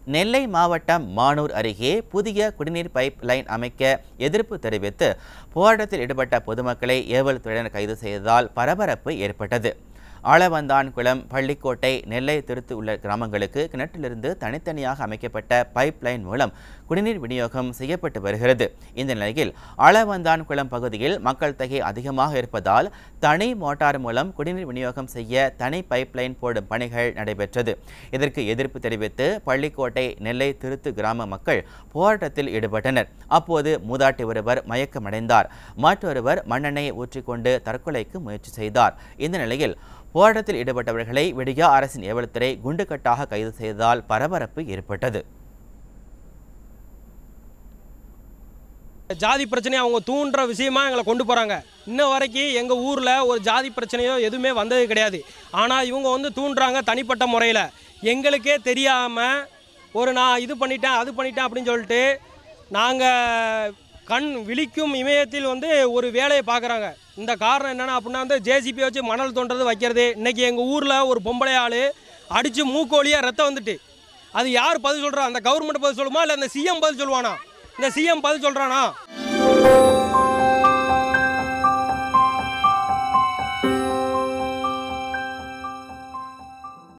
நெல்லை மாவட்டம் மானூர் அருகே புதிய குடிநீர் பைப் லைன் அமைக்க எதிர்ப்பு தெரிவித்து போராட்டத்தில் ஈடுபட்ட பொதுமக்களை ஏவல் துறையினர் கைது செய்ததால் பரபரப்பு ஏற்பட்டது. ஆளவந்தான்குளம், பள்ளிக்கோட்டை, நெல்லை திருத்து உள்ள கிராமங்களுக்கு கிணற்றிலிருந்து தனித்தனியாக அமைக்கப்பட்ட பைப் லைன் மூலம் குடிநீர் விநியோகம் செய்யப்பட்டு வருகிறது. இந்த நிலையில் ஆளவந்தான்குளம் பகுதியில் மக்கள் தொகை அதிகமாக இருப்பதால் தனி மோட்டார் மூலம் குடிநீர் விநியோகம் செய்ய தனி பைப் லைன் போடும் பணிகள் நடைபெற்றது. இதற்கு எதிர்ப்பு தெரிவித்து பள்ளிக்கோட்டை, நெல்லை திருத்து கிராம மக்கள் போராட்டத்தில் ஈடுபட்டனர். அப்போது மூதாட்டி ஒருவர் மயக்கமடைந்தார். மற்றொருவர் மண்ணெண்ணெயை ஊற்றிக்கொண்டு தற்கொலைக்கு முயற்சி செய்தார். இந்த நிலையில் போராட்டத்தில் ஈடுபட்டவர்களை விடியா அரசின் ஏவல்துறை குண்டுக்கட்டாக கைது செய்ததால் பரபரப்பு ஏற்பட்டது. ஜாதி பிரச்சனையை அவங்க தூண்டுற விஷயமா எங்களை கொண்டு போகிறாங்க. இன்ன வரைக்கும் எங்கள் ஊரில் ஒரு ஜாதி பிரச்சனையோ எதுவுமே வந்தது கிடையாது. ஆனால் இவங்க தூண்டுறாங்க தனிப்பட்ட முறையில். எங்களுக்கே தெரியாமல் நான் இது பண்ணிட்டேன் அது பண்ணிட்டேன் அப்படின்னு சொல்லிட்டு நாங்கள் கண் விழிக்கும் இமயத்தில் ஒரு வேலையை பார்க்குறாங்க. இந்த காரணம் என்னென்னா அப்படின்னா ஜேசிபி வச்சு மணல் தோன்றது வைக்கிறது. இன்றைக்கி எங்கள் ஊரில் ஒரு பொம்பளை ஆள் அடித்து மூக்கோலியாக ரத்தம் வந்துட்டு அது யார் பதில் சொல்கிறா? அந்த கவர்மெண்ட் பதில் சொல்லுமா இல்லை இந்த சிஎம் பதில் சொல்லுவானா? இந்த சிஎம் பதில் சொல்கிறானா?